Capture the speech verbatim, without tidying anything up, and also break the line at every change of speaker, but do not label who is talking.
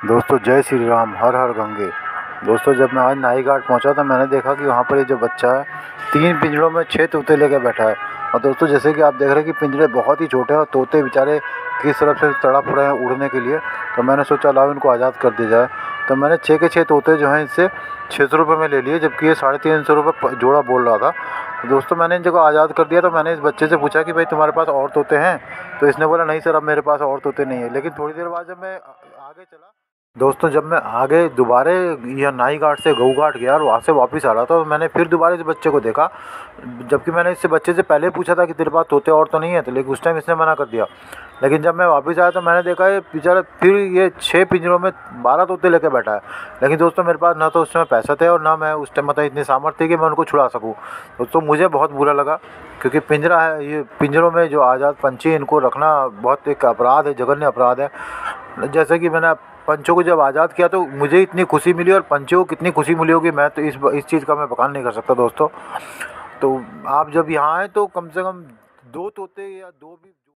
दोस्तों जय श्री राम, हर हर गंगे। दोस्तों जब मैं आज नाई घाट पहुँचा तो मैंने देखा कि वहाँ पर ये जो बच्चा है तीन पिंजरों में छः तोते लेकर बैठा है। और दोस्तों जैसे कि आप देख रहे हैं कि पिंजरे बहुत ही छोटे हैं और तोते बेचारे किस तरफ से तड़प रहे हैं उड़ने के लिए। तो मैंने सोचा लाओ इनको आज़ाद कर दिया जाए। तो मैंने छः के छः तोते जो हैं इनसे छः सौ रुपये में ले लिए, जबकि ये साढ़े तीन सौ रुपये जोड़ा बोल रहा था। तो दोस्तों मैंने इन जगह आज़ाद कर दिया। तो मैंने इस बच्चे से पूछा कि भाई तुम्हारे पास और तोते हैं? तो इसने बोला नहीं सर, अब मेरे पास और तोते नहीं है। लेकिन थोड़ी देर बाद जब मैं आगे चला दोस्तों जब मैं आगे दोबारा यह नाई घाट से गऊ घाट गया और वहाँ से वापस आ रहा था तो मैंने फिर दोबारा इस बच्चे को देखा, जबकि मैंने इससे बच्चे से पहले पूछा था कि तेरे पास तोते और तो नहीं है, तो लेकिन उस टाइम इसने मना कर दिया। लेकिन जब मैं वापस आया तो मैंने देखा ये बेचारा फिर ये छः पिंजरों में बारह तोते लेकर बैठा है। लेकिन दोस्तों मेरे पास ना तो उस समय पैसा थे और ना मैं उस टाइम मतलब इतनी सामर्थ्य थी कि मैं उनको छुड़ा सकूँ। दोस्तों मुझे बहुत बुरा लगा, क्योंकि पिंजरा है, ये पिंजरों में जो आज़ाद पंछी इनको रखना बहुत एक अपराध है, जघन्य अपराध है। जैसे कि मैंने पंछियों को जब आज़ाद किया तो मुझे इतनी खुशी मिली और पंछियों को कितनी खुशी मिली होगी मैं तो इस इस चीज़ का मैं बयान नहीं कर सकता दोस्तों। तो आप जब यहाँ आएँ तो कम से कम दो तोते या दो भी